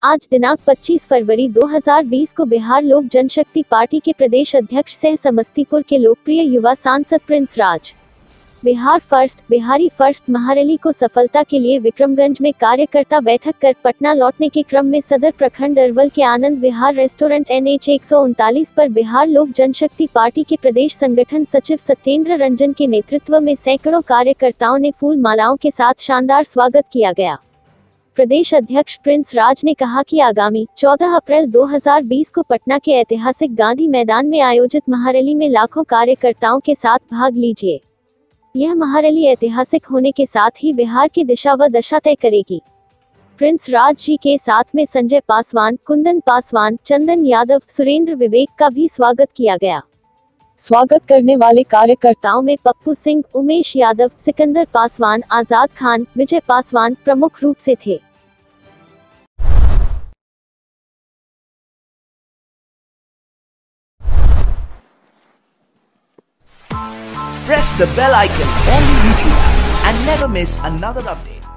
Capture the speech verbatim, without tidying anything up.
आज दिनांक पच्चीस फरवरी दो हज़ार बीस को बिहार लोक जनशक्ति पार्टी के प्रदेश अध्यक्ष सह समस्तीपुर के लोकप्रिय युवा सांसद Prince Raj Bihar first Bihari first महारैली को सफलता के लिए विक्रमगंज में कार्यकर्ता बैठक कर पटना लौटने के क्रम में सदर प्रखंड अरवल के Anand Vihar restaurant N H एक सौ उनतालीस पर बिहार लोक जनशक्ति पार्टी के प्रदेश संगठन सचिव सत्येंद्र रंजन के नेतृत्व में सैकड़ों कार्यकर्ताओं ने फूल मालाओं के साथ शानदार स्वागत किया गया। प्रदेश अध्यक्ष प्रिंस राज ने कहा कि आगामी चौदह अप्रैल दो हज़ार बीस को पटना के ऐतिहासिक गांधी मैदान में आयोजित महारैली में लाखों कार्यकर्ताओं के साथ भाग लीजिए। यह महारैली ऐतिहासिक होने के साथ ही बिहार की दिशा व दशा तय करेगी। प्रिंस राज जी के साथ में संजय पासवान, कुंदन पासवान, चंदन यादव, सुरेंद्र विवेक का भी स्वागत किया गया। स्वागत करने वाले कार्यकर्ताओं में पप्पू सिंह, उमेश यादव, सिकंदर पासवान, आजाद खान, विजय पासवान प्रमुख रूप से थे। Press the bell icon on the YouTube app and never miss another update.